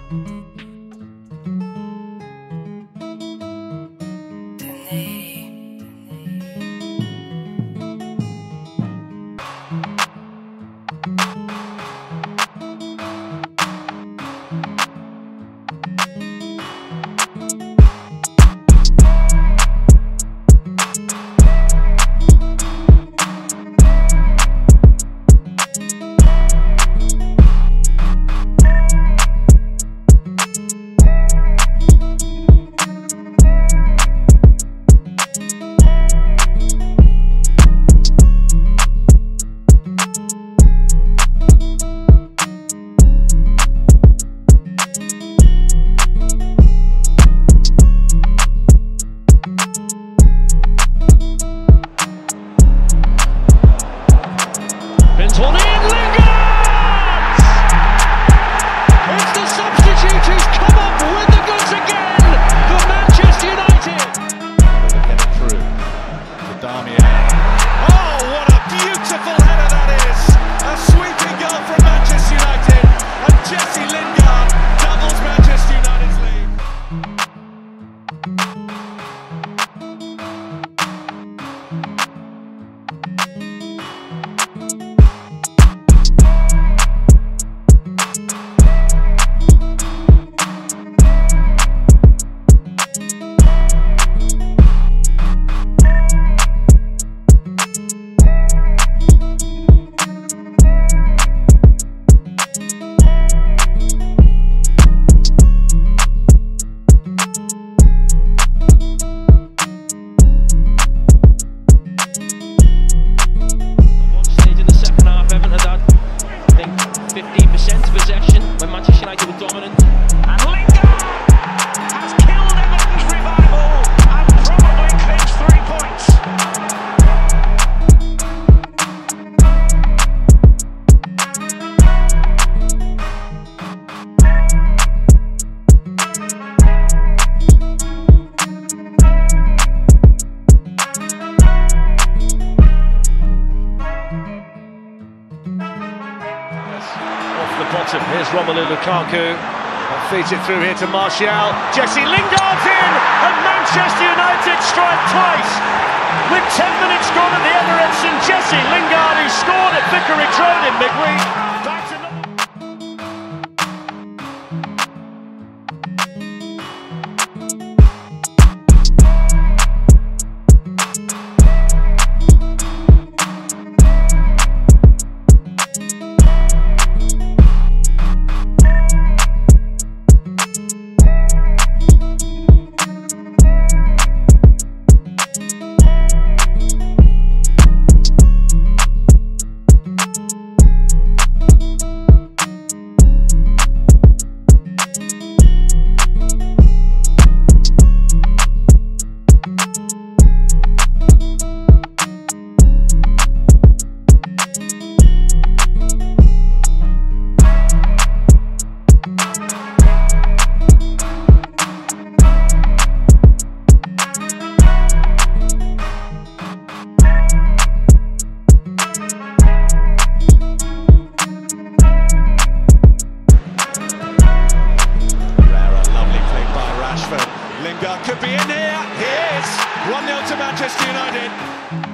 One in, Lingard! It's the substitute who's come up with the goods again for Manchester United. Get it through to Damian. Oh, what a beautiful header that is! A sweeping goal from Manchester United, and JLingard doubles Manchester United's lead. Possession when Manchester United were dominant, and Lingard has killed Everton's revival and probably clinched 3 points. Bottom. Here's Romelu Lukaku. Feeds it through here to Martial. JLingard's in, and Manchester United strike twice. With 10 minutes gone at the Emirates, and JLingard, who scored at Vicarage Road in midweek. Back to Lingard could be in here. He is 1-0 to Manchester United.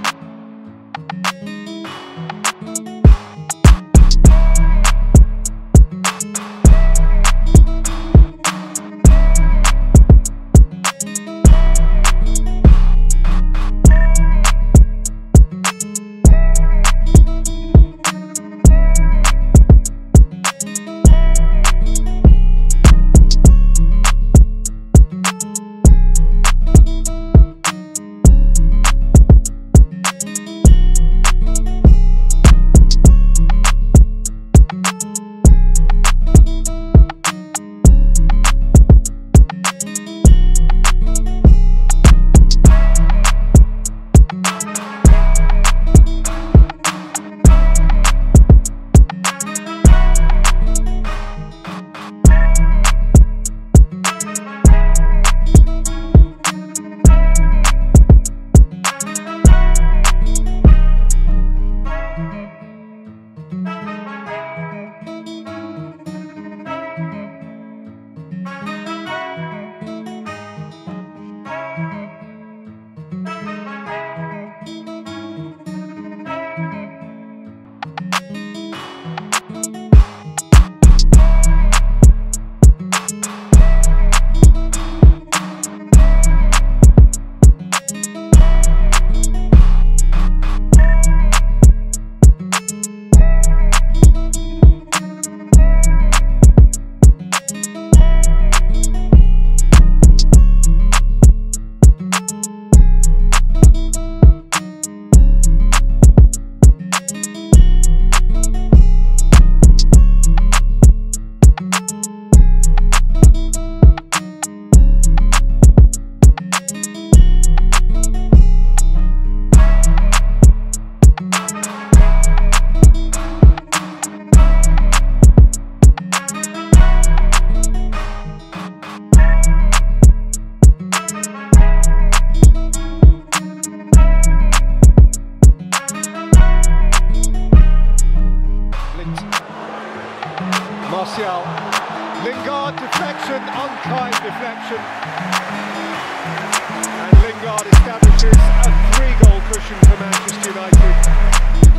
deflection, unkind deflection. And Lingard establishes a 3-goal cushion for Manchester United.